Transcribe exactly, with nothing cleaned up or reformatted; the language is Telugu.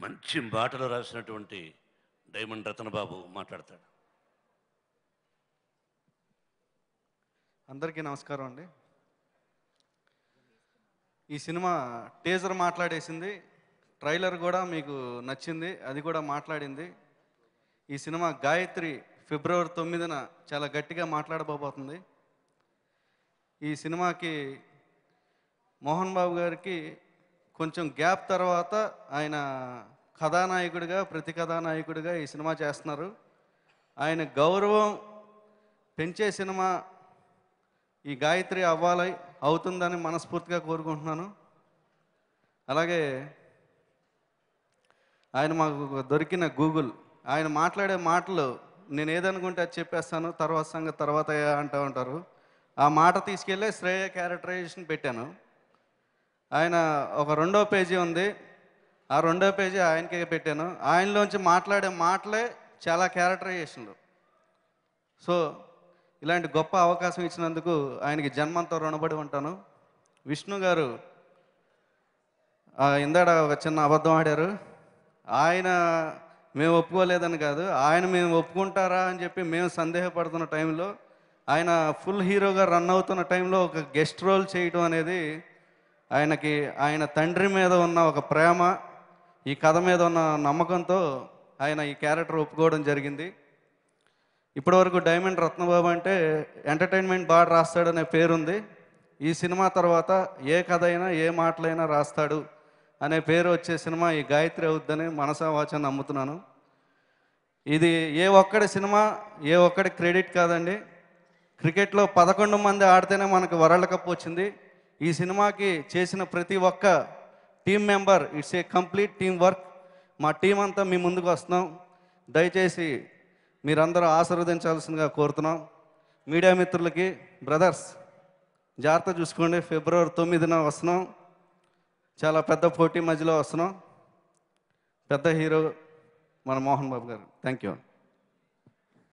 మంచి బాటలో రాసినటువంటి డైమండ్ రత్న బాబు మాట్లాడతాడు. అందరికీ నమస్కారం అండి. ఈ సినిమా టీజర్ మాట్లాడేసింది, ట్రైలర్ కూడా మీకు నచ్చింది, అది కూడా మాట్లాడింది. ఈ సినిమా గాయత్రి ఫిబ్రవరి తొమ్మిదిన చాలా గట్టిగా మాట్లాడబోతుంది. ఈ సినిమాకి మోహన్ బాబు గారికి కొంచెం గ్యాప్ తర్వాత ఆయన కథానాయకుడిగా ప్రతి కథానాయకుడిగా ఈ సినిమా చేస్తున్నారు. ఆయన గౌరవం పెంచే సినిమా ఈ గాయత్రి అవ్వాలి, అవుతుందని మనస్ఫూర్తిగా కోరుకుంటున్నాను. అలాగే ఆయన మాకు దొరికిన గూగుల్, ఆయన మాట్లాడే మాటలు నేను ఏదనుకుంటే అది చెప్పేస్తాను, తర్వాత సంగతి తర్వాత అంటూ ఉంటారు. ఆ మాట తీసుకెళ్ళి శ్రేయ క్యారెక్టరైజేషన్ పెట్టాను. ఆయన ఒక రెండో పేజీ ఉంది, ఆ రెండో పేజీ ఆయనకే పెట్టాను. ఆయనలోంచి మాట్లాడే మాటలే చాలా క్యారెక్టరైజేషన్లు. సో ఇలాంటి గొప్ప అవకాశం ఇచ్చినందుకు ఆయనకి జన్మంతో రుణపడి ఉంటాను. విష్ణు గారు ఇందాడ ఒక చిన్న అబద్ధం ఆడారు. ఆయన మేము ఒప్పుకోలేదని కాదు, ఆయన మేము ఒప్పుకుంటారా అని చెప్పి మేము సందేహపడుతున్న టైంలో, ఆయన ఫుల్ హీరోగా రన్ అవుతున్న టైంలో ఒక గెస్ట్ రోల్ చేయడం అనేది ఆయనకి ఆయన తండ్రి మీద ఉన్న ఒక ప్రేమ, ఈ కథ మీద ఉన్న నమ్మకంతో ఆయన ఈ క్యారెక్టర్ ఒప్పుకోవడం జరిగింది. ఇప్పటివరకు డైమండ్ రత్నబాబు అంటే ఎంటర్టైన్మెంట్ బాగా రాస్తాడనే పేరుంది. ఈ సినిమా తర్వాత ఏ కథ అయినా ఏ మాటలైనా రాస్తాడు అనే పేరు వచ్చే సినిమా ఈ గాయత్రి అవుద్దని మనసా వాచా నమ్ముతున్నాను. ఇది ఏ ఒక్కడి సినిమా, ఏ ఒక్కడి క్రెడిట్ కాదండి. క్రికెట్లో పదకొండు మంది ఆడితేనే మనకు వరల్డ్ కప్ వచ్చింది. ఈ సినిమాకి చేసిన ప్రతి ఒక్క team member, it's a complete team work. మా టీం అంతా మీ ముందుకు వస్తున్నాం. దయచేసి మీరందరూ ఆశీర్వదించాల్సిందిగా కోరుతున్నాం. మీడియా మిత్రులకి, బ్రదర్స్ జాగ్రత్త చూసుకోండి. ఫిబ్రవరి తొమ్మిదిన వస్తున్నాం, చాలా పెద్ద పోటీ మధ్యలో వస్తున్నాం. పెద్ద హీరో మన మోహన్ బాబు గారు. Thank you.